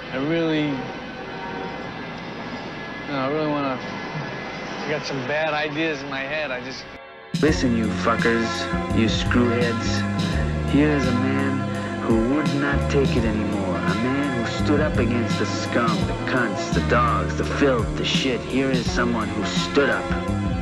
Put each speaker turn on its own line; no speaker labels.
I really want to... I got some bad ideas in my head.
Listen, you fuckers, you screwheads. Here's a man who would not take it anymore. A man who stood up against the scum, the cunts, the dogs, the filth, the shit. Here is someone who stood up.